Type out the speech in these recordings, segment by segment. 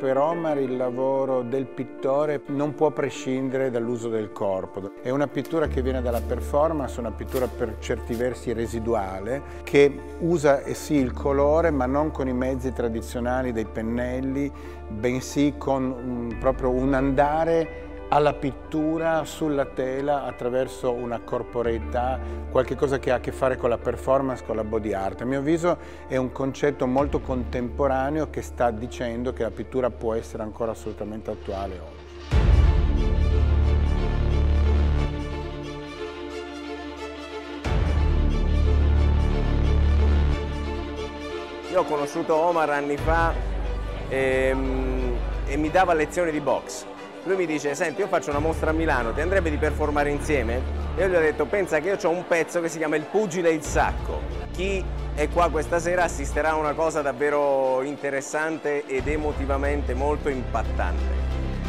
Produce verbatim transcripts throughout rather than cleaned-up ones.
per Omar il lavoro del pittore non può prescindere dall'uso del corpo. È una pittura che viene dalla performance, una pittura per certi versi residuale, che usa eh sì il colore ma non con i mezzi tradizionali dei pennelli, bensì con un, proprio un andare alla pittura sulla tela attraverso una corporeità, qualche cosa che ha a che fare con la performance, con la body art. A mio avviso è un concetto molto contemporaneo che sta dicendo che la pittura può essere ancora assolutamente attuale oggi. Io ho conosciuto Omar anni fa e, e mi dava lezioni di box. Lui mi dice: senti, io faccio una mostra a Milano, ti andrebbe di performare insieme? E io gli ho detto: pensa che io ho un pezzo che si chiama Il pugile e il sacco. Chi è qua questa sera assisterà a una cosa davvero interessante ed emotivamente molto impattante.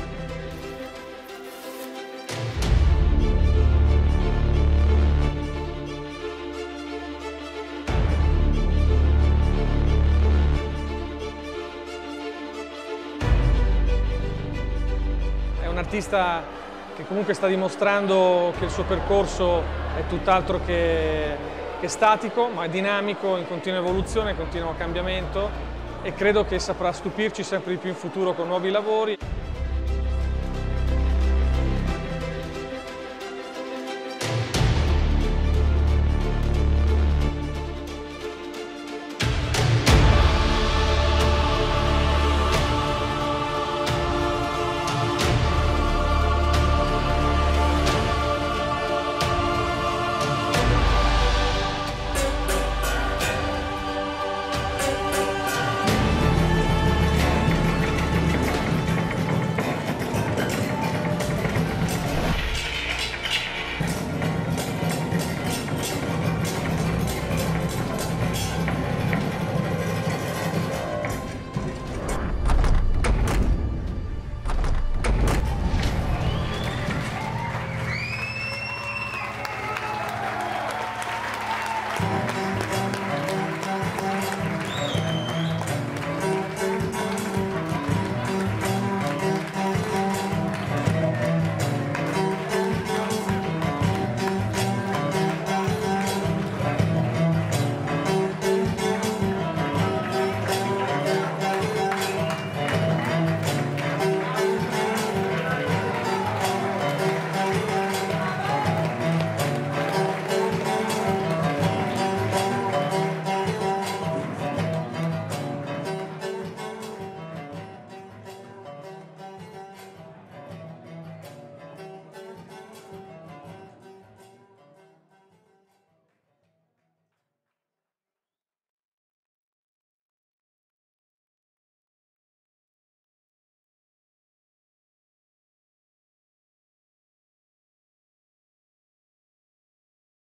È un artista che comunque sta dimostrando che il suo percorso è tutt'altro che, che statico, ma è dinamico, in continua evoluzione, in continuo cambiamento, e credo che saprà stupirci sempre di più in futuro con nuovi lavori.